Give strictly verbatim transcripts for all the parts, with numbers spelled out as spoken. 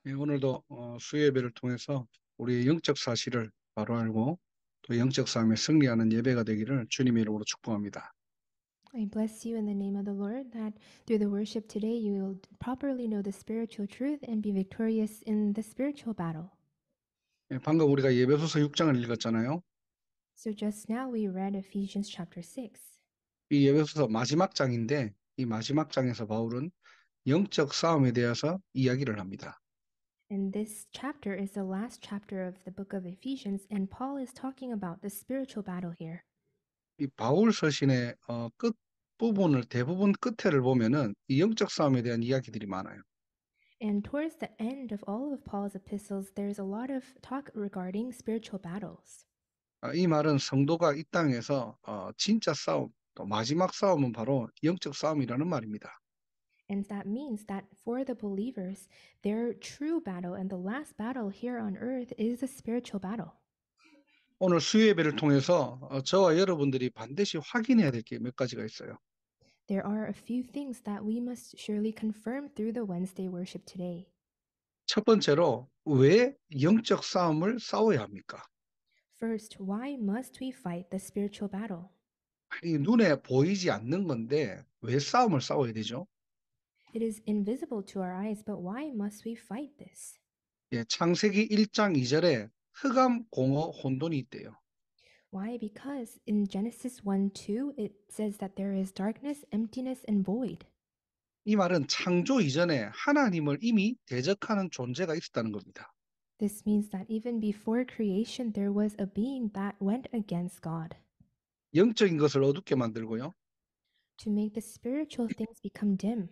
예, 오늘도 어, 수요예배를 통해서 우리의 영적 사실을 바로 알고 또 영적 싸움에 승리하는 예배가 되기를 주님의 이름으로 축복합니다. I bless you in the name of the Lord that through the worship today you will properly know the spiritual truth and be victorious in the spiritual battle. 예, 방금 우리가 예배소서 육 장을 읽었잖아요. So just now we read Ephesians chapter six. 이 예배소서 마지막 장인데 이 마지막 장에서 바울은 영적 싸움에 대해서 이야기를 합니다. And this chapter is the last chapter of the book of Ephesians, and Paul is talking about the spiritual battle here. 이 바울 서신의 어, 끝 부분을 대부분 끝에를 보면은 이 영적 싸움에 대한 이야기들이 많아요. And towards the end of all of Paul's epistles, there's a lot of talk regarding spiritual battles. 아, 이 말은 성도가 이 땅에서 어, 진짜 싸움, 또 마지막 싸움은 바로 영적 싸움이라는 말입니다. And that means that for the believers, their true battle and the last battle here on earth is a spiritual battle. 오늘 수요예배를 통해서 어, 저와 여러분들이 반드시 확인해야 될 게 몇 가지가 있어요. There are a few things that we must surely confirm through the Wednesday worship today. 첫 번째로 왜 영적 싸움을 싸워야 합니까? First, why must we fight the spiritual battle? 이 눈에 보이지 않는 건데 왜 싸움을 싸워야 되죠? It is invisible to our eyes, but why must we fight this? 예, 창세기 일 장 이 절에 흑암, 공허, 혼돈이 있대요. Why? Because in Genesis one two, it says that there is darkness, emptiness, and void. 이 말은 창조 이전에 하나님을 이미 대적하는 존재가 있었다는 겁니다. This means that even before creation, there was a being that went against God 영적인 것을 어둡게 만들고요. to make the spiritual things become dim.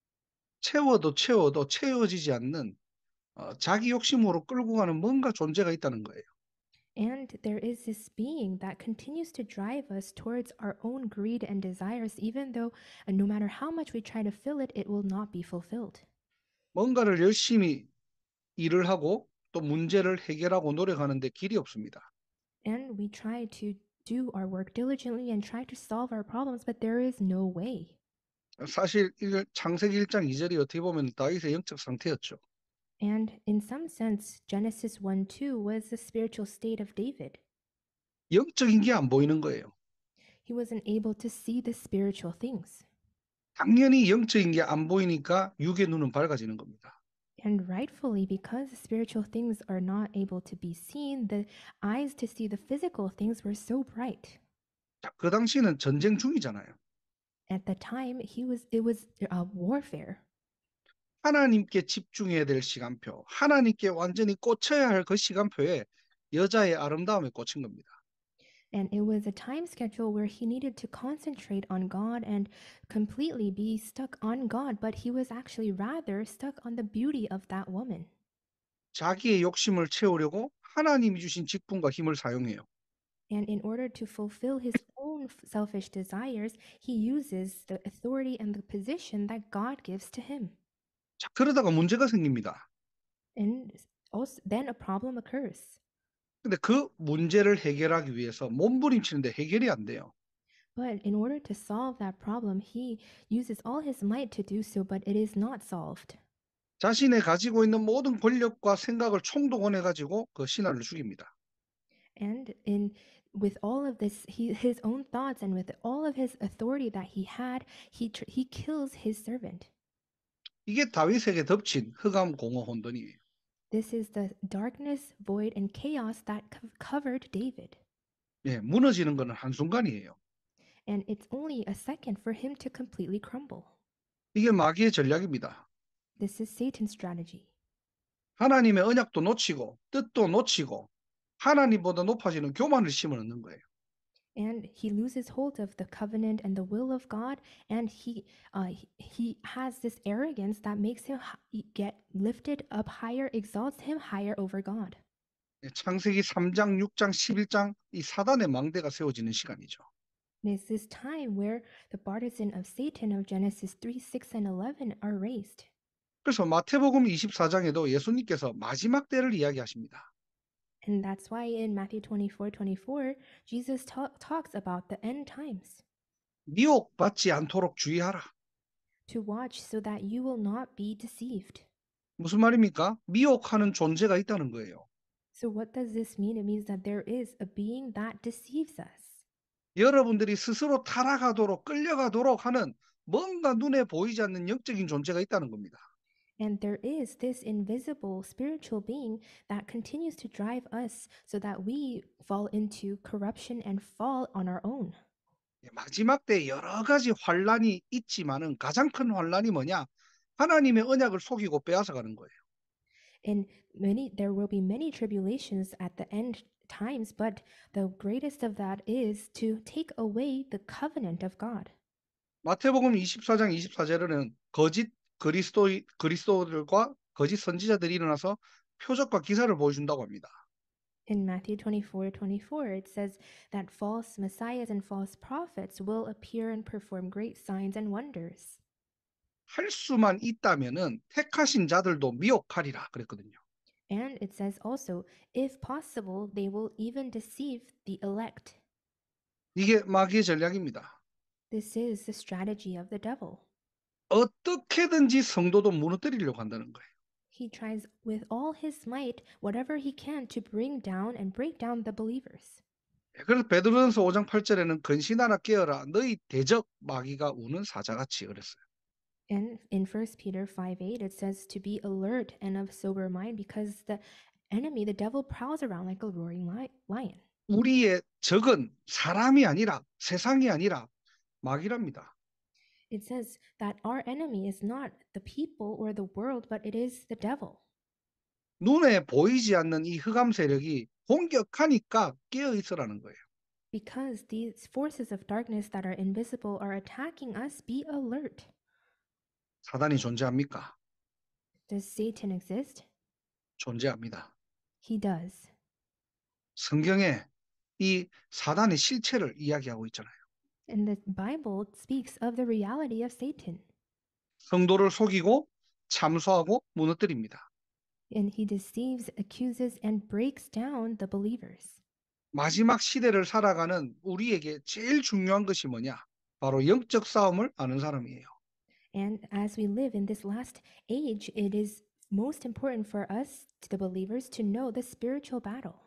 채워도 채워도 채워지지 않는 어, 자기 욕심으로 끌고 가는 뭔가 존재가 있다는 거예요. And there is this being that continues to drive us towards our own greed and desires, even though uh, no matter how much we try to fill it, it will not be fulfilled. 뭔가를 열심히 일을 하고 또 문제를 해결하고 노력하는데 길이 없습니다. And we try to do our work diligently and try to solve our problems, but there is no way. 사실 일- 창세기 일 장 이 절이 어떻게 보면 다윗의 영적 상태였죠. And in some sense, Genesis one two was the spiritual state of David. 영적인 게 안 보이는 거예요. He wasn't able to see the spiritual things. 당연히 영적인 게 안 보이니까 육의 눈은 밝아지는 겁니다. And rightfully, because the spiritual things are not able to be seen, the eyes to see the physical things were so bright. 자, 그 당시는 전쟁 중이잖아요. At the time, he was it was a warfare. 하나님께 집중해야 될 시간표, 하나님께 완전히 꽂혀야 할 그 시간표에 여자의 아름다움에 꽂힌 겁니다. And it was a time schedule where he needed to concentrate on God and completely be stuck on God, but he was actually rather stuck on the beauty of that woman. 자기의 욕심을 채우려고 하나님이 주신 직분과 힘을 사용해요. And in order to fulfill his own selfish desires, he uses the authority and the position that God gives to him. 자, 그러다가 문제가 생깁니다. And also, then a problem occurs. 근데 그 문제를 해결하기 위해서 몸부림치는데 해결이 안 돼요. But in order to solve that problem, he uses all his might to do so, but it is not solved. 자신의 가지고 있는 모든 권력과 생각을 총동원해가지고 그 신하를 죽입니다. And in with all of this, he, his own thoughts and with all of his authority that he had, he tr- he kills his servant. 이게 다윗에게 덮친 흑암 공허 혼돈이에요. This is the darkness, void, and chaos that co- covered David. 예, 무너지는 것은 한순간이에요. And it's only a second for him to completely crumble. 이게 마귀의 전략입니다. This is Satan's strategy. 하나님의 언약도 놓치고 뜻도 놓치고 하나님보다 높아지는 교만을 심어넣는 거예요. And he loses hold of the covenant and the will of God, and he uh, he- he has this arrogance that makes him hi- get lifted up higher, exalts him higher over God. 예, 창세기 삼 장, 육 장, 십일 장 이 사단의 망대가 세워지는 시간이죠. And it's this time where the partisan of Satan of Genesis three, six, and eleven are raised. 그래서 마태복음 이십사 장에도 예수님께서 마지막 때를 이야기하십니다. And that's why in Matthew twenty-four, twenty-four, Jesus ta- talks about the end times 미혹받지 않도록 주의하라. to watch so that you will not be deceived. 무슨 말입니까? 미혹하는 존재가 있다는 거예요. So, what does this mean? It means that there is a being that deceives us. 여러분들이 스스로 타락하도록 끌려가도록 하는 뭔가 눈에 보이지 않는 영적인 존재가 있다는 겁니다. And there is this invisible spiritual being that continues to drive us so that we fall into corruption and fall on our own. 마지막 때 여러 가지 환란이 있지만은 가장 큰 환란이 뭐냐? 하나님의 언약을 속이고 빼앗아가는 거예요. And many there will be many tribulations at the end times, but the greatest of that is to take away the covenant of God. 마태복음 이십사 장 이십사 절에는 거짓 그리스도 그리스도들과 거짓 선지자들이 일어나서 표적과 기사를 보여준다고 합니다. In Matthew twenty-four twenty-four, it says that false messiahs and false prophets will appear and perform great signs and wonders. 할 수만 있다면은 택하신 자들도 미혹하리라 그랬거든요. And it says also, if possible, they will even deceive the elect. 이게 마귀의 전략입니다. This is the strategy of the devil. 어떻게든지 성도도 무너뜨리려고 한다는 거예요. He tries with all his might, whatever he can, to bring down and break down the believers. 그래서 베드로전서 오 장 팔 절에는 근신하라 깨어라 너희 대적 마귀가 우는 사자같이 그랬어요. And in First Peter five eight, it says to be alert and of sober mind because the enemy, the devil, prowls around like a roaring lion. 우리의 적은 사람이 아니라 세상이 아니라 마귀랍니다. It says that our enemy is not the people or the world, but it is the devil. 눈에 보이지 않는 이 흑암 세력이 공격하니까 깨어 있으라는 거예요. Because these forces of darkness that are invisible are attacking us, be alert. 사단이 존재합니까? Does Satan exist? 존재합니다. He does. 성경에 이 사단의 실체를 이야기하고 있잖아요. And the Bible speaks of the reality of Satan. 성도를 속이고 참소하고 무너뜨립니다. And he deceives, accuses, and breaks down the believers. 마지막 시대를 살아가는 우리에게 제일 중요한 것이 뭐냐? 바로 영적 싸움을 아는 사람이에요. And as we live in this last age, it is most important for us, the believers, to know the spiritual battle.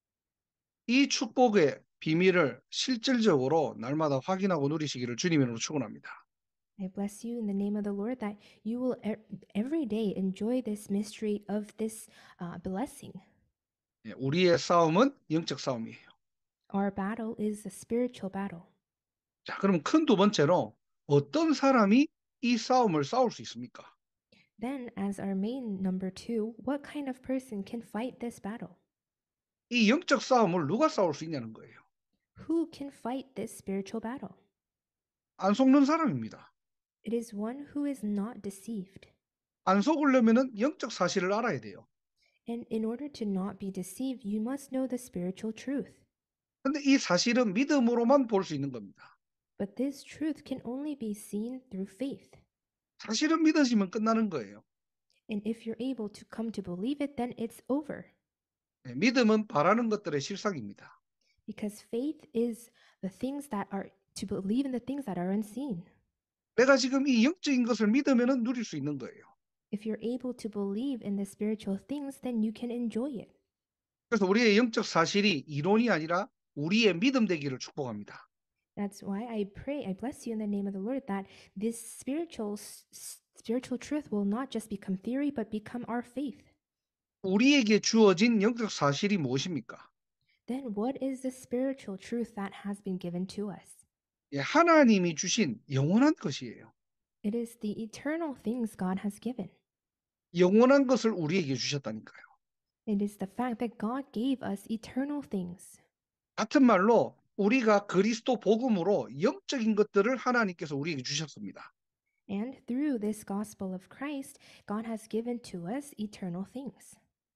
이 축복의 비밀을 실질적으로 날마다 확인하고 누리시기를 주님으로 축원합니다. I bless you in the name of the Lord that you will er- every day enjoy this mystery of this uh, blessing. 예, 우리의 싸움은 영적 싸움이에요. Our battle is a spiritual battle. 자, 그럼 큰 두 번째로 어떤 사람이 이 싸움을 싸울 수 있습니까? Then, as our main number two, what kind of person can fight this battle? 이 영적 싸움을 누가 싸울 수 있냐는 거예요. Who can fight this spiritual battle? 안 속는 사람입니다. It is one who is not deceived. 안 속으려면은 영적 사실을 알아야 돼요. And in order to not be deceived, you must know the spiritual truth. 근데 이 사실은 믿음으로만 볼 수 있는 겁니다. But this truth can only be seen through faith. 사실은 믿어지면 끝나는 거예요. And if you're able to come to believe it, then it's over. 예, 믿음은 바라는 것들의 실상입니다. Because faith is the things that are to believe in the things that are unseen. 내가 지금 이 영적인 것을 믿으면은 누릴 수 있는 거예요. If you're able to believe in the spiritual things, then you can enjoy it. 그래서 우리의 영적 사실이 이론이 아니라 우리의 믿음 되기를 축복합니다. That's why I pray, I bless you in the name of the Lord, that this spiritual s- spiritual truth will not just become theory, but become our faith. 우리에게 주어진 영적 사실이 무엇입니까? Then what is the spiritual truth that has been given to us? 예, 하나님이 주신 영원한 것이에요. It is the eternal things God has given. 영원한 것을 우리에게 주셨다니까요. It is the fact that God gave us eternal things. 같은 말로 우리가 그리스도 복음으로 영적인 것들을 하나님께서 우리에게 주셨습니다. And through this gospel of Christ, God has given to us eternal things.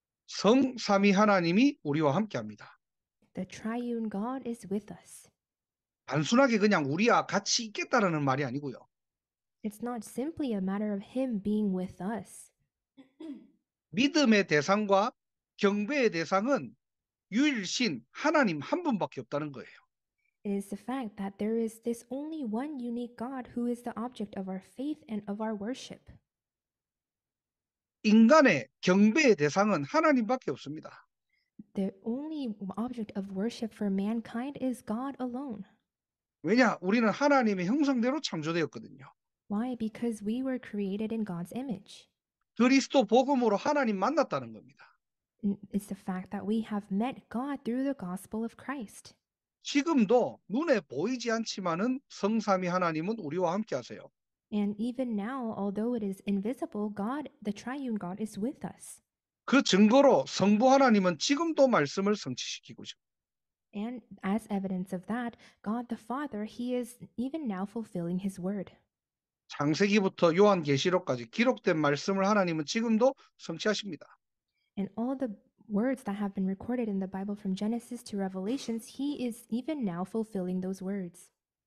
성삼위 하나님이 우리와 함께합니다. The triune God is with us. 단순하게 그냥 우리와 같이 있겠다라는 말이 아니고요. It's not simply a matter of Him being with us. 믿음의 대상과 경배의 대상은 유일신 하나님 한 분밖에 없다는 거예요. It is the fact that there is this only one unique God who is the object of our faith and of our worship. 인간의 경배의 대상은 하나님밖에 없습니다. The only object of worship for mankind is God alone. 왜냐? 우리는 하나님의 형상대로 창조되었거든요. Why? Because we were created in God's image. 그리스도 복음으로 하나님 만났다는 겁니다. N- It's the fact that we have met God through the gospel of Christ. 지금도 눈에 보이지 않지만은 성삼위 하나님은 우리와 함께 하세요. And even now, although it is invisible, God, the triune God, is with us. 그 증거로 성부 하나님은 지금도 말씀을 성취시키고 있습니다. And as evidence of that, God the Father, He is even now fulfilling His word. 창세기부터 요한계시록까지 기록된 말씀을 하나님은 지금도 성취하십니다. And all the words that have been recorded in the Bible from Genesis to Revelations, He is even now fulfilling those words.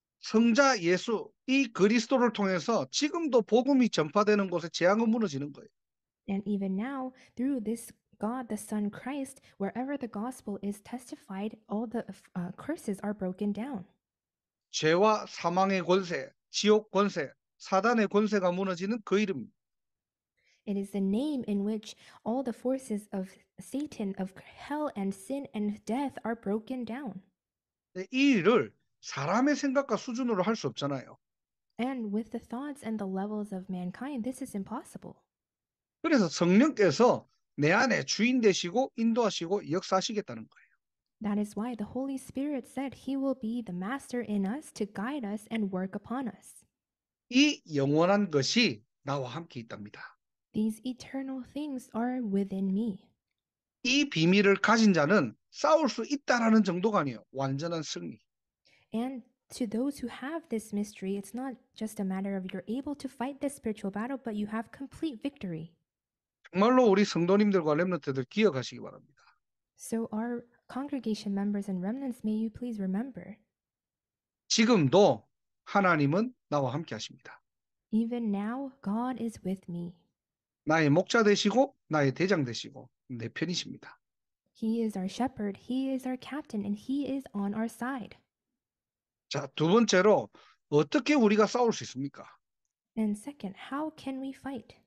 성자 예수, 이 그리스도를 통해서 지금도 복음이 전파되는 곳에 재앙은 무너지는 거예요. And even now, through this God the Son Christ, wherever the gospel is testified, all the uh, curses are broken down. 죄와 사망의 권세, 지옥 권세, 사단의 권세가 무너지는 그 이름입니다. It is the name in which all the forces of Satan, of hell and sin and death are broken down. 이 일을 사람의 생각과 수준으로 할 수 없잖아요. And with the thoughts and the levels of mankind, this is impossible. 그래서 성령께서 내 안에 주인 되시고 인도하시고 역사하시겠다는 거예요. That is why the Holy Spirit said He will be the master in us to guide us and work upon us. 이 영원한 것이 나와 함께 있답니다. These eternal things are within me. 이 비밀을 가진 자는 싸울 수 있다라는 정도가 아니에요. 완전한 승리. And to those who have this mystery, it's not just a matter of you're able to fight this spiritual battle, but you have complete victory. 정말로 우리 성도님들과 렘넌트들 기억하시기 바랍니다. So, our congregation members and remnants, may you please remember, 지금도 하나님은 나와 함께 하십니다. even now, God is with me. 나의 목자 되시고 나의 대장 되시고 내 편이십니다. He is our shepherd, He is our captain, and He is on our side. 자, 두 번째로 어떻게 우리가 싸울 수 있습니까? And second, how can we fight?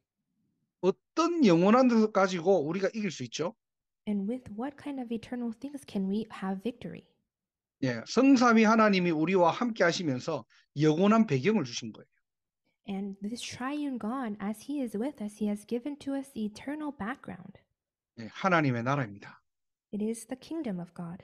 어떤 영원한 것을 가지고 우리가 이길 수 있죠? And with what kind of eternal things can we have victory? 예, 성삼위 하나님이 우리와 함께 하시면서 영원한 배경을 주신 거예요. And this triune God, as He is with us, He has given to us the eternal background. 예, 하나님의 나라입니다. It is the kingdom of God.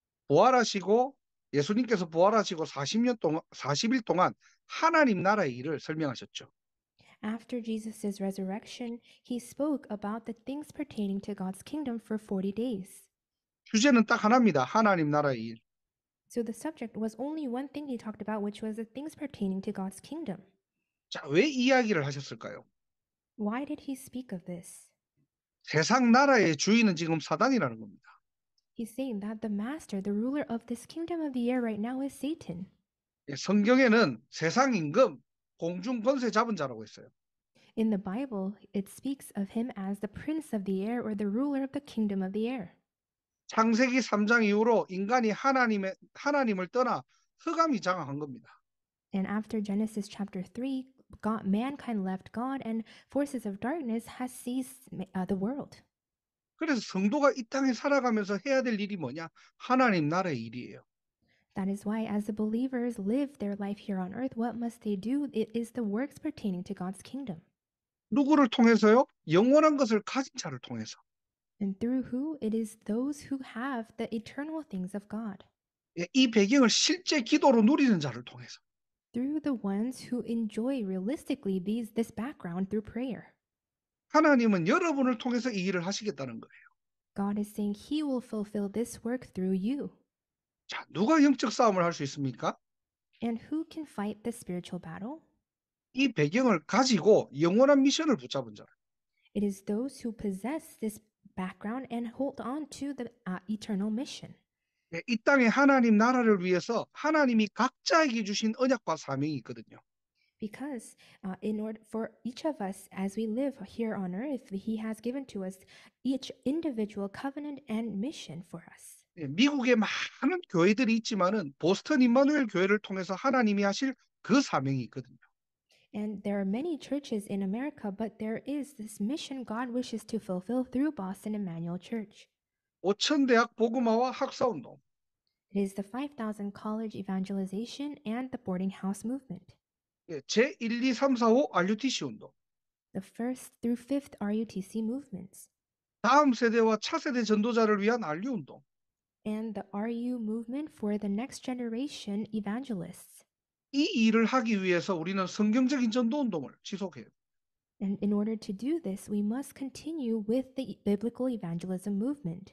부활하시고 예수님께서 부활하시고 사십 년 동안 사십 일 동안 하나님 나라의 일을 설명하셨죠. After Jesus' resurrection, He spoke about the things pertaining to God's kingdom for forty days. 주제는 딱 하나입니다. 하나님 나라의 일. So the subject was only one thing He talked about, which was the things pertaining to God's kingdom. 자, 왜 이야기를 하셨을까요? Why did He speak of this? 세상 나라의 주인은 지금 사단이라는 겁니다. He's saying that the master, the ruler of this kingdom of the air right now is Satan. 예, 성경에는 세상 임금, 공중 권세 잡은 자라고 했어요. In the Bible, it speaks of him as the prince of the air or the ruler of the kingdom of the air. 창세기 삼 장 이후로 인간이 하나님의 하나님을 떠나 흑암이 장악한 겁니다. And after Genesis chapter three, God, mankind left God and forces of darkness has seized uh, the world. 그래서 성도가 이 땅에 살아가면서 해야 될 일이 뭐냐? 하나님 나라의 일이에요. That is why, as the believers live their life here on earth, what must they do? It is the works pertaining to God's kingdom. 누구를 통해서요? 영원한 것을 가진 자를 통해서. And through who? It is those who have the eternal things of God. 예, 이 배경을 실제 기도로 누리는 자를 통해서. Through the ones who enjoy realistically these this background through prayer. 하나님은 여러분을 통해서 이 일을 하시겠다는 거예요. God is saying He will fulfill this work through you. 자, 누가 영적 싸움을 할 수 있습니까? And who can fight the spiritual battle? 이 배경을 가지고 영원한 미션을 붙잡은 자. It is those who possess this background and hold on to the uh, eternal mission. 예, 이 땅에 하나님 나라를 위해서 하나님이 각자에게 주신 언약과 사명이 있거든요. Because uh, in order for each of us as we live here on earth, He has given to us each individual covenant and mission for us. 예, 미국에 많은 교회들이 있지만은 보스턴 임마누엘 교회를 통해서 하나님이 하실 그 사명이 있거든요. And there are many churches in America, but there is this mission God wishes to fulfill through Boston Emmanuel Church. 오천 대학 복음화와 학사운동, It is the five thousand college evangelization and the boarding house movement. 예, 제일, 이, 삼, 사, 오 알유티씨 운동, The first through fifth R U T C movements. 다음 세대와 차세대 전도자를 위한 알유 운동, And the R U movement for the next generation evangelists. 이 일을 하기 위해서 우리는 성경적인 전도 운동을 지속해요. And in order to do this, we must continue with the biblical evangelism movement.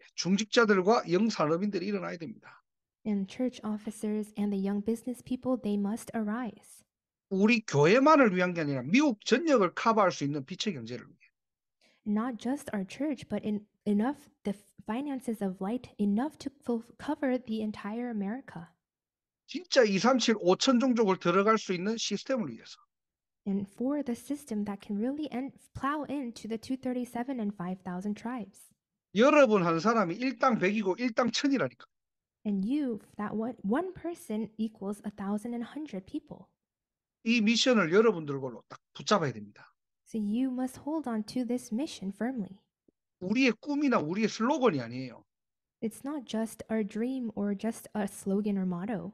중직자들과 영산업인들이 일어나야 됩니다. And church officers and the young business people, they must arise. 우리 교회만을 위한 게 아니라 미국 전역을 커버할 수 있는 빛의 경제를 위해. Not just our church, but in enough the finances of light enough to full, cover the entire America. 진짜 이삼칠 오천 종족을 들어갈 수 있는 시스템을 위해서. And for the system that can really end, plow into the two thirty-seven and five thousand tribes. 여러분 한 사람이 일당 백이고 일당 천이라니까. And you, that one, one person equals a thousand and hundred people. 이 미션을 여러분들 걸로 딱 붙잡아야 됩니다. So you must hold on to this mission firmly. 우리의 꿈이나 우리의 슬로건이 아니에요. It's not just our dream or just a slogan or motto.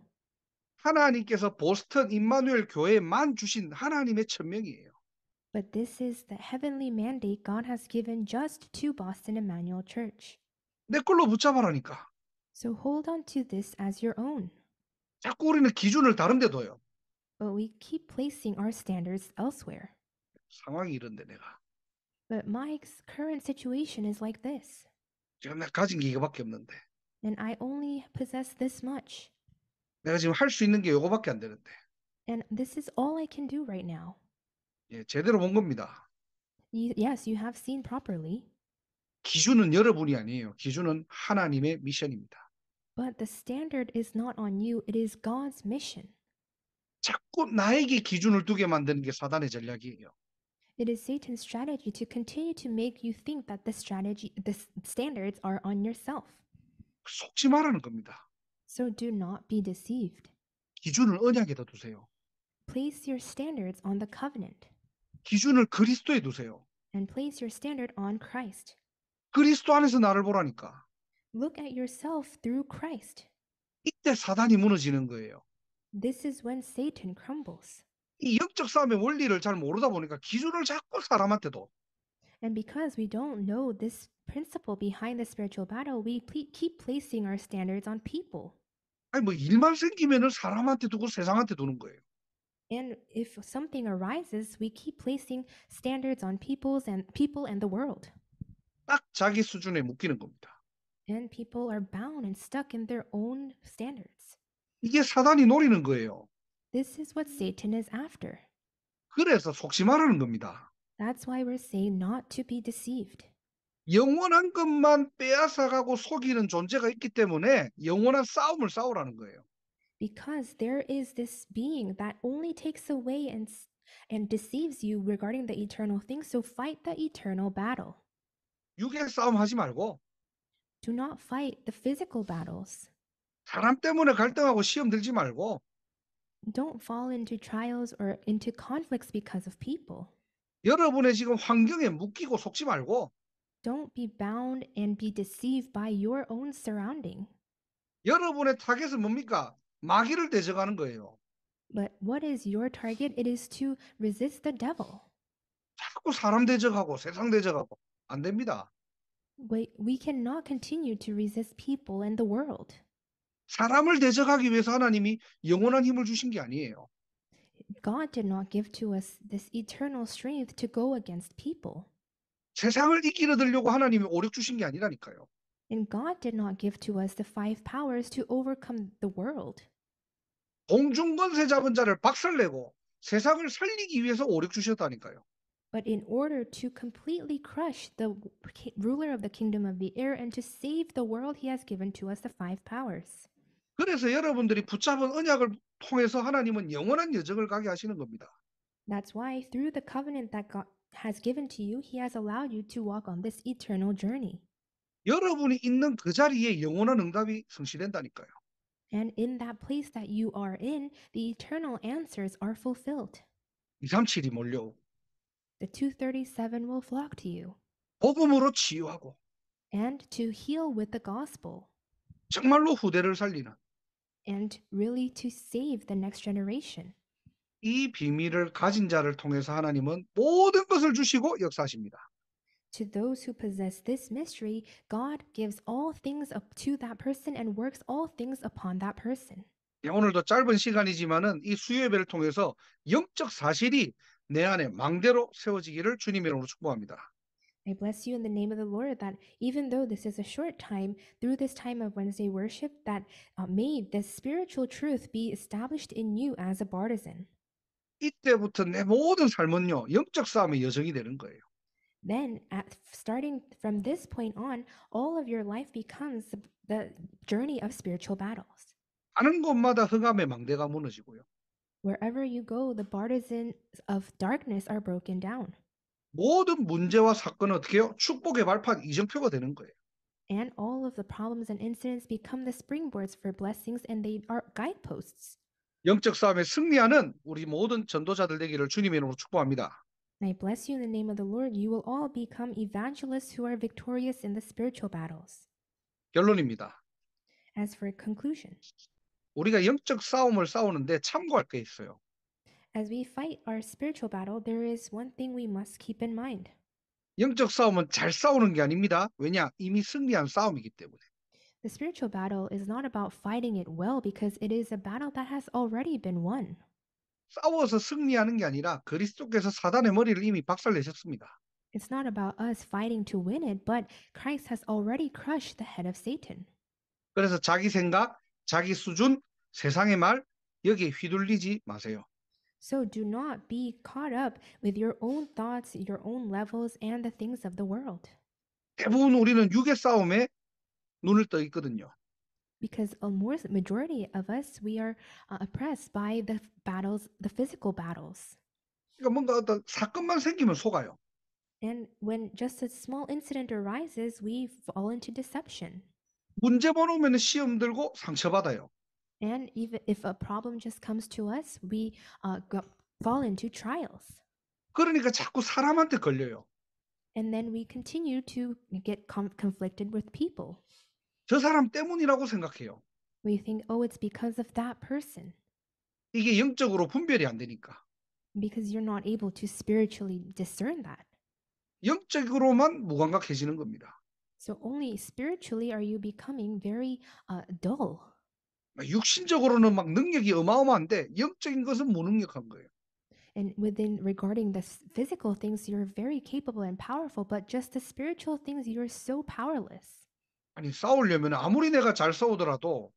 하나님께서 보스턴 임마누엘 교회에만 주신 하나님의 천명이에요. But this is the heavenly mandate God has given just to Boston Emmanuel Church. 내 걸로 붙잡아라니까. So hold on to this as your own. 자꾸 우리는 기준을 다른 데 둬요. But we keep placing our standards elsewhere. 상황이 이런데 내가. But my ex- current situation is like this. 지금 내가 가진 게 이거밖에 없는데. And I only possess this much. 내가 지금 할 수 있는 게 이거밖에 안 되는데. And this is all I can do right now. 예, 제대로 본 겁니다. You, yes, you have seen properly. 기준은 여러분이 아니에요. 기준은 하나님의 미션입니다. But the standard is not on you, it is God's mission. 자꾸 나에게 기준을 두게 만드는 게 사단의 전략이에요. It is Satan's strategy to continue to make you think that the strategy, the s- standards are on yourself. 속지 말라는 겁니다. So do not be deceived. 기준을 언약에다 두세요. Place your standards on the covenant 기준을 그리스도에 두세요. and place your standard on Christ. 그리스도 안에서 나를 보라니까. Look at yourself through Christ. 이때 사단이 무너지는 거예요. This is when Satan crumbles. 이 영적 싸움의 원리를 잘 모르다 보니까 기준을 자꾸 사람한테 둬. And because we don't know this principle behind the spiritual battle, we ple- keep placing our standards on people. 아니 뭐 일만 생기면은 사람한테 두고 세상한테 두는 거예요. And if something arises, we keep placing standards on people's and people and the world. 딱 자기 수준에 묶이는 겁니다. And people are bound and stuck in their own standards. 이게 사단이 노리는 거예요. This is what Satan is after. 그래서 속지 말라는 겁니다. That's why we're saying not to be deceived. 영원한 것만 빼앗아가고 속이는 존재가 있기 때문에 영원한 싸움을 싸우라는 거예요. Because there is this being that only takes away and, s- and deceives you regarding the eternal things, so fight the eternal battle. 육의 싸움 하지 말고 Do not fight the physical battles. 사람 때문에 갈등하고 시험 들지 말고 Don't fall into trials or into conflicts because of people. 여러분의 지금 환경에 묶이고 속지 말고 Don't be bound and be deceived by your own surrounding. 여러분의 타겟은 뭡니까? 마귀를 대적하는 거예요. But what is your target? It is to resist the devil. 자꾸 사람 대적하고 세상 대적하고 안 됩니다. We, we cannot continue to resist people and the world. 사람을 대적하기 위해서 하나님이 영원한 힘을 주신 게 아니에요. God did not give to us this eternal strength to go against people. 세상을 이기려 들려고 하나님이 오력 주신 게 아니라니까요. And God did not give to us the five powers to overcome the world. 공중 권세 잡은 자를 박살내고 세상을 살리기 위해서 오력 주셨다니까요. But in order to completely crush the ki- ruler of the kingdom of the air and to save the world, he has given to us the five powers. 그래서 여러분들이 붙잡은 언약을 통해서 하나님은 영원한 여정을 가게 하시는 겁니다. That's why through the covenant that God has given to you, he has allowed you to walk on this eternal journey. 여러분이 있는 그 자리에 영원한 응답이 성취된다니까요. And in that place that you are in, the eternal answers are fulfilled. 이삼칠이 몰려오고 The two thirty-seven will flock to you, 복음으로 치유하고 and to heal with the gospel, 정말로 후대를 살리는 and really to save the next generation. 이 비밀을 가진 자를 통해서 하나님은 모든 것을 주시고 역사하십니다. To those who possess this mystery, God gives all things up to that person and works all things upon that person. 예, 오늘도 짧은 시간이지만은 이 수요예배를 통해서 영적 사실이 내 안에 망대로 세워지기를 주님의 이름으로 축복합니다. I bless you in the name of the Lord that even though this is a short time, through this time of Wednesday worship, that uh, may the spiritual truth be established in you as a partisan. 이때부터 내 모든 삶은요, 영적 싸움의 여정이 되는 거예요. Then, at, starting from this point on, all of your life becomes the, the journey of spiritual battles. 가는 곳마다 흑암의 망대가 무너지고요. Wherever you go, the partisans of darkness are broken down. 모든 문제와 사건은 어떻게 해요? 축복의 발판 이정표가 되는 거예요. And all of the problems and incidents become the springboards for blessings, and they are guideposts. 영적 싸움에 승리하는 우리 모든 전도자들 되기를 주님의 이름으로 축복합니다. And I bless you in the name of the Lord. You will all become evangelists who are victorious in the spiritual battles. 결론입니다. As for conclusion, 우리가 영적 싸움을 싸우는데 참고할 게 있어요. as we fight our spiritual battle, there is one thing we must keep in mind. 영적 싸움은 잘 싸우는 게 아닙니다. 왜냐? 이미 승리한 싸움이기 때문에. The spiritual battle is not about fighting it well because it is a battle that has already been won. 싸워서 승리하는 게 아니라 그리스도께서 사단의 머리를 이미 박살내셨습니다. It's not about us fighting to win it, but Christ has already crushed the head of Satan. 그래서 자기 생각, 자기 수준, 세상의 말 여기에 휘둘리지 마세요. So do not be caught up with your own thoughts, your own levels, and the things of the world. 대부분 우리는 육의 싸움에 눈을 떠 있거든요. Because a more majority of us, we are uh, oppressed by the battles, the physical battles. 그러니까 뭔가 어떤 사건만 생기면 속아요. And when just a small incident arises, we fall into deception. 문제만 오면 시험 들고 상처받아요. And even if a problem just comes to us, we uh, go, fall into trials. 그러니까 자꾸 사람한테 걸려요. And then we continue to get com- conflicted with people. 저 사람 때문이라고 생각해요. We think, oh, it's because of that person. 이게 영적으로 분별이 안 되니까. Because you're not able to spiritually discern that. 영적으로만 무감각해지는 겁니다. So only spiritually are you becoming very uh, dull. 육신적으로는 막 능력이 어마어마한데 영적인 것은 무능력한 거예요. And within regarding the physical things, you're very capable and powerful, but just the spiritual things, you're so powerless. 아니 싸우려면 아무리 내가 잘 싸우더라도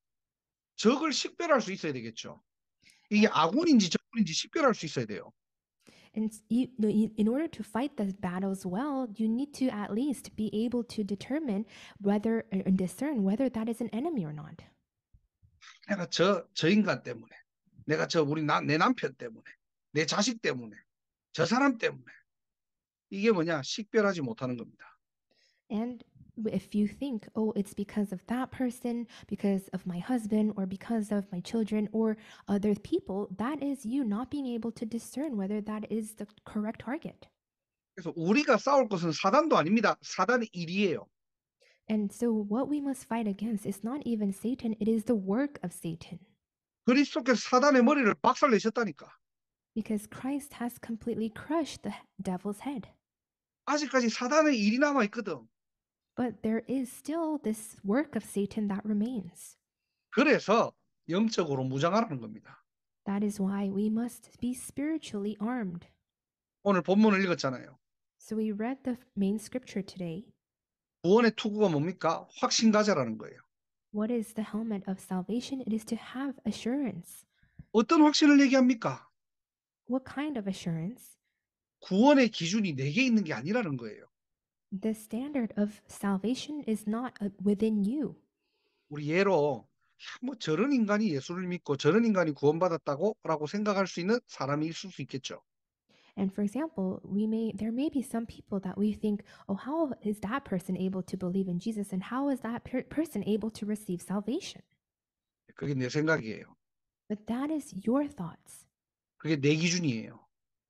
적을 식별할 수 있어야 되겠죠. 이게 아군인지 적군인지 식별할 수 있어야 돼요. And you, in order to fight the battles well, you need to at least be able to determine whether and discern whether that is an enemy or not. 내가 저, 저 인간 때문에, 내가 저 우리 나, 내 남편 때문에, 내 자식 때문에, 저 사람 때문에 이게 뭐냐? 식별하지 못하는 겁니다. And if you think, oh, it's because of that person, because of my husband, or because of my children, or other people, that is you not being able to discern whether that is the correct target. 그래서 우리가 싸울 것은 사단도 아닙니다. 사단의 일이에요. And so what we must fight against is not even Satan, it is the work of Satan. 그리스도께서 사단의 머리를 박살내셨다니까. Because Christ has completely crushed the devil's head. 아직까지 사단의 일이 남아 있거든. But there is still this work of Satan that remains. 그래서 영적으로 무장하라는 겁니다. That is why we must be spiritually armed. 오늘 본문을 읽었잖아요. So we read the main scripture today. 구원의 투구가 뭡니까? 확신 가져라는 거예요. What is the helmet of salvation? It is to have assurance. 어떤 확신을 얘기합니까? What kind of assurance? 구원의 기준이 내게 있는 게 아니라는 거예요. The standard of salvation is not within you. 우리 예로 뭐 저런 인간이 예수를 믿고 저런 인간이 구원받았다고 라고 생각할 수 있는 사람이 있을 수 있겠죠. And for example, we may there may be some people that we think, oh, how is that person able to believe in Jesus, and how is that per- person able to receive salvation? 그게 내 생각이에요. But that is your thoughts. 그게 내 기준이에요.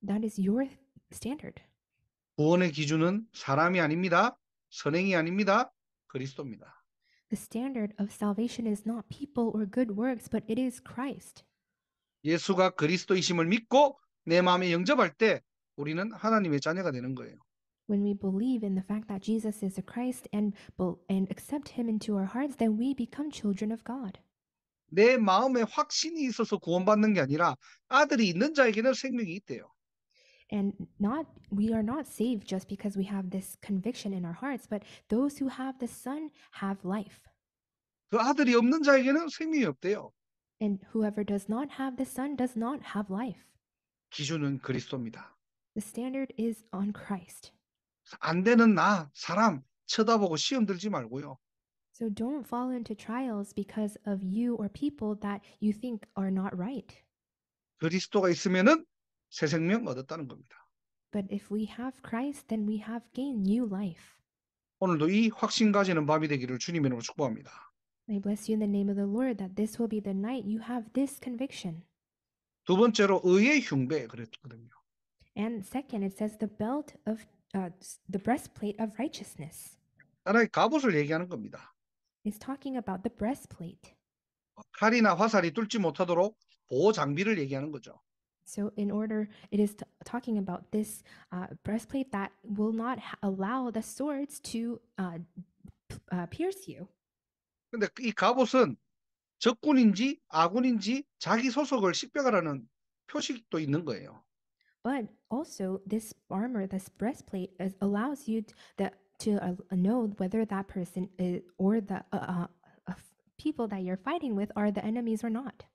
That is your standard. 구원의 기준은 사람이 아닙니다. 선행이 아닙니다. 그리스도입니다. The standard of salvation is not people or good works, but it is Christ. 예수가 그리스도이심을 믿고 내 마음에 영접할 때 우리는 하나님의 자녀가 되는 거예요. When we believe in the fact that Jesus is the Christ and, and accept him into our hearts, then we become children of God. 내 마음에 확신이 있어서 구원받는 게 아니라 아들이 있는 자에게는 생명이 있대요. And not we are not saved just because we have this conviction in our hearts, but those who have the Son have life. 그 아들이 없는 자에게는 생명이 없대요. And whoever does not have the Son does not have life. 기준은 그리스도입니다. The standard is on Christ. 안 되는 나, 사람 쳐다보고 시험 들지 말고요. So don't fall into trials because of you or people that you think are not right. 그리스도가 있으면은 새 생명 얻었다는 겁니다. But if we have Christ, then we have gained new life. 오늘도 이 확신 가지는 밤이 되기를 주님의 이름으로 축복합니다. I bless you in the name of the Lord that this will be the night you have this conviction. 두 번째로 의의 흉배 그랬거든요. And second, it says the belt of uh, the breastplate of righteousness. 하나의 갑옷을 얘기하는 겁니다. It's talking about the breastplate. 칼이나 화살이 뚫지 못하도록 보호 장비를 얘기하는 거죠. So in order, it is t- talking about this uh, breastplate that will not ha- allow the swords to uh, p- uh, pierce you. 근데 이 갑옷은 적군인지 아군인지 자기 소속을 식별하라는 표식도 있는 거예요. But also, this armor, this breastplate, is, allows you t- the, to uh, know whether that person is, or the uh, uh, uh, people that you're fighting with are the enemies or not.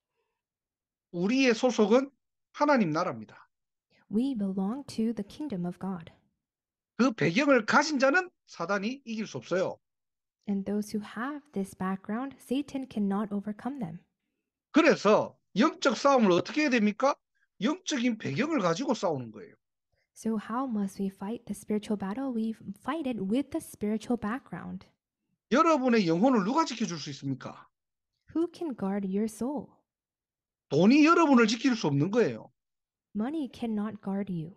우리의 소속은 하나님 나라입니다. We belong to the kingdom of God. 그 배경을 가진 자는 사단이 이길 수 없어요. And those who have this background, Satan cannot overcome them. 그래서 영적 싸움을 어떻게 해야 됩니까? 영적인 배경을 가지고 싸우는 거예요. So how must we fight the spiritual battle? We fight it with the spiritual background. 여러분의 영혼을 누가 지켜줄 수 있습니까? Who can guard your soul? 돈이 여러분을 지킬 수 없는 거예요. Money cannot guard you.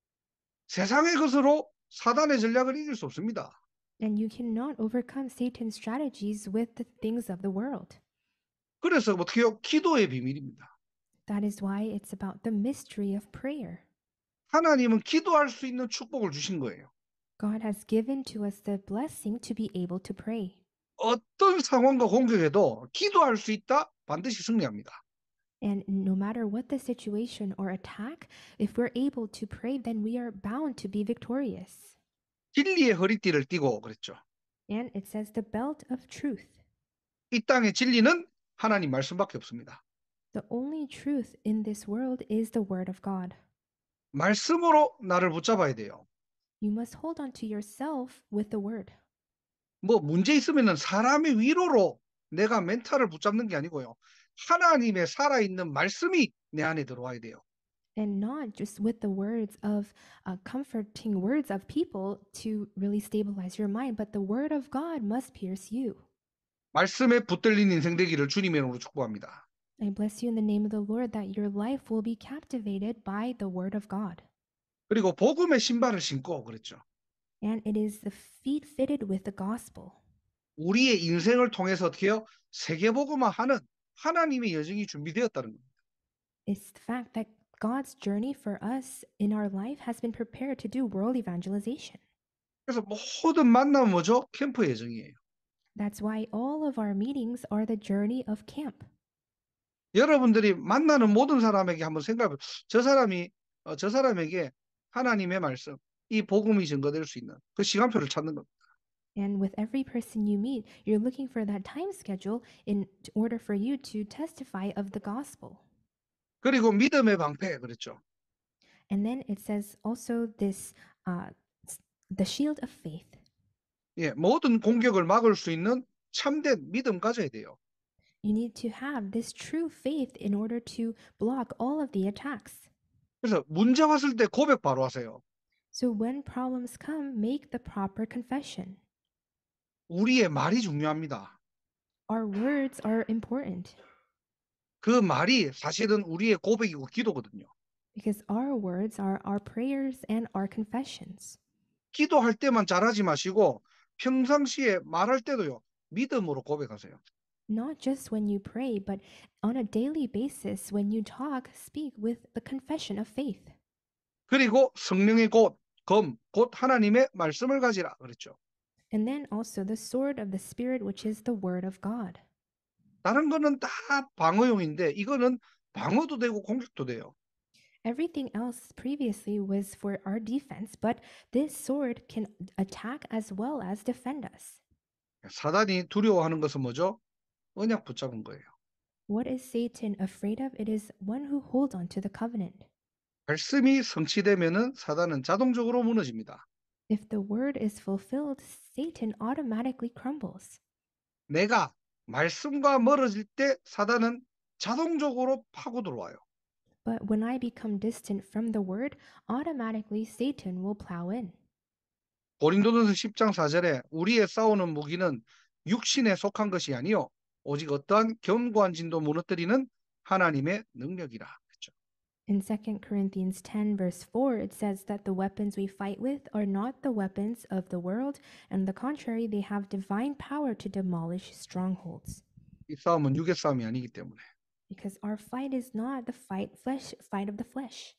세상의 것으로 사단의 전략을 이길 수 없습니다. And you cannot overcome Satan's strategies with the things of the world. 그래서 어떻게 해요? 기도의 비밀입니다. That is why it's about the mystery of prayer. 하나님은 기도할 수 있는 축복을 주신 거예요. God has given to us the blessing to be able to pray. 어떤 상황과 공격에도 기도할 수 있다? 반드시 승리합니다. And no matter what the situation or attack, if we're able to pray, then we are bound to be victorious. 진리의 허리띠를 띠고 그랬죠. And it says the belt of truth. 이 땅의 진리는 하나님 말씀밖에 없습니다. The only truth in this world is the word of God. 말씀으로 나를 붙잡아야 돼요. You must hold on to yourself with the word. 뭐 문제 있으면은 사람의 위로로 내가 멘탈을 붙잡는 게 아니고요. 하나님의 살아있는 말씀이 내 안에 들어와야 돼요. And not just with the words of uh, comforting words of people to really stabilize your mind, but the word of God must pierce you. 말씀에 붙들린 인생 되기를 주님의 이름으로 축복합니다. I bless you in the name of the Lord that your life will be captivated by the word of God. 그리고 복음의 신발을 신고 그랬죠. And it is the feet fitted with the gospel. 우리의 인생을 통해서 어떻게 해요? 세계복음화하는 하나님의 여정이 준비되었다는 겁니다. It's the fact that God's journey for us in our life has been prepared to do world evangelization. 그래서 모든 만남은 뭐죠? 캠프 여정이에요. That's why all of our meetings are the journey of camp. 여러분들이 만나는 모든 사람에게 한번 생각해 보세요. 저 사람이 어, 저 사람에게 하나님의 말씀, 이 복음이 증거될 수 있는 그 시간표를 찾는 겁니다. And with every person you meet, you're looking for that time schedule in order for you to testify of the gospel. 그리고 믿음의 방패 그랬죠. And then it says also this, uh, the shield of faith. 예, 모든 공격을 막을 수 있는 참된 믿음 가져야 돼요. You need to have this true faith in order to block all of the attacks. 그래서 문제 왔을 때 고백 바로 하세요. So when problems come, make the proper confession. 우리의 말이 중요합니다. Our words are important. 그 말이 사실은 우리의 고백이고 기도거든요. Because our words are our prayers and our confessions. 기도할 때만 잘하지 마시고 평상시에 말할 때도요. 믿음으로 고백하세요. Not just when you pray, but on a daily basis, when you talk, speak with the confession of faith. 그리고 성령의 곧, 검, 곧 하나님의 말씀을 가지라 그랬죠. And then also the sword of the Spirit, which is the word of God. 다른 거는 다 방어용인데 이거는 방어도 되고 공격도 돼요. Everything else previously was for our defense, but this sword can attack as well as defend us. 사단이 두려워하는 것은 뭐죠? 언약 붙잡은 거예요. What is Satan afraid of? It is one who holds on to the covenant. 말씀이 성취되면은 사단은 자동적으로 무너집니다. If the word is fulfilled, Satan automatically crumbles. 내가 말씀과 멀어질 때 사단은 자동적으로 파고 들어와요. But when I become distant from the word, automatically Satan will plow in. 고린도전서 십 장 사 절에 우리의 싸우는 무기는 육신에 속한 것이 아니요 오직 어떠한 견고한 진도 무너뜨리는 하나님의 능력이라 했죠. In Second Corinthians ten, verse four, it says that the weapons we fight with are not the weapons of the world, and on the contrary, they have divine power to demolish strongholds. 이 싸움은 육의 싸움이 아니기 때문에 Because our fight is not the fight flesh fight of the flesh.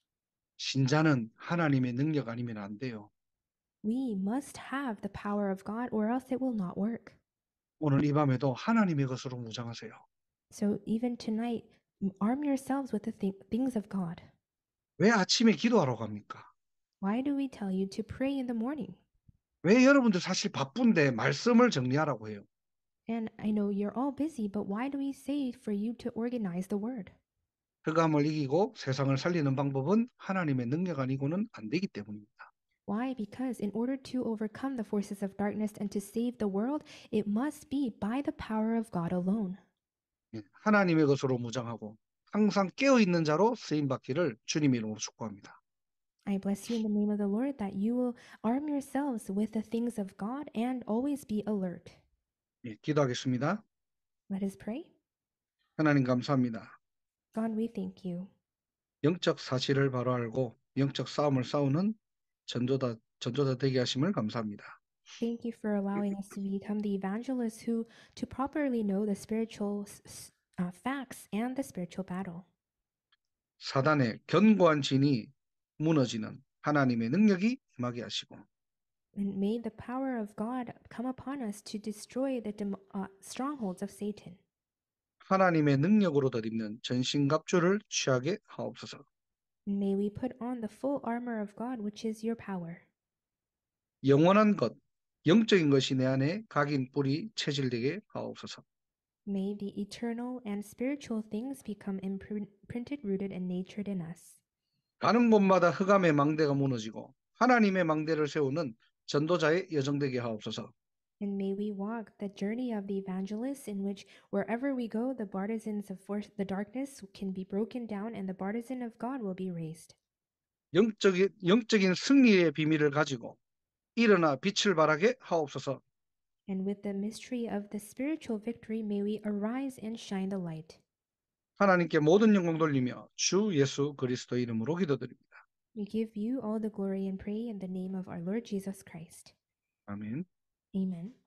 신자는 하나님의 능력 아니면 안 돼요. We must have the power of God, or else it will not work. 오늘 이 밤에도 하나님의 것으로 무장하세요. So even tonight, arm yourselves with the th- things of God. 왜 아침에 기도하러 갑니까? Why do we tell you to pray in the morning? 왜 여러분들 사실 바쁜데 말씀을 정리하라고 해요? And I know you're all busy, but why do we say for you to organize the word? 흑암을 이기고 세상을 살리는 방법은 하나님의 능력 아니고는 안 되기 때문입니다. Why? Because in order to overcome the forces of darkness and to save the world, it must be by the power of God alone. 예, 하나님의 것으로 무장하고 항상 깨어 있는 자로 쓰임 받기를 주님 이름으로 축복합니다. I bless you in the name of the Lord that you will arm yourselves with the things of God and always be alert. 예, 기도하겠습니다. Let us pray. 하나님 감사합니다. God, we thank you. 영적 사실을 바로 알고 영적 싸움을 싸우는 전도자 전도자 되게 하심을 감사합니다. Thank you for allowing us to become the evangelists who to properly know the spiritual uh, facts and the spiritual battle. 사단의 견고한 진이 무너지는 하나님의 능력이 임하게 하시고 And may the power of God come upon us to destroy the dem- uh, strongholds of Satan. 하나님의 능력으로 덧입는 전신갑주를 취하게 하옵소서. And may we put on the full armor of God, which is your power. 영원한 것, 영적인 것이 내 안에 각인 뿌리 체질되게 하옵소서. May the eternal and spiritual things become imprinted, rooted, and natured in us. 가는 곳마다 흑암의 망대가 무너지고 하나님의 망대를 세우는 전도자의 여정되게 하옵소서. And may we walk the journey of the evangelists in which wherever we go, the partisans of force, the darkness can be broken down and the partisan of God will be raised. 영적인, 영적인 승리의 비밀을 가지고 일어나 빛을 발하게 하옵소서. And with the mystery of the spiritual victory, may we arise and shine the light. 하나님께 모든 영광 돌리며 주 예수 그리스도 이름으로 기도드립니다. We give you all the glory and praise in the name of our Lord Jesus Christ. 아멘. Amen.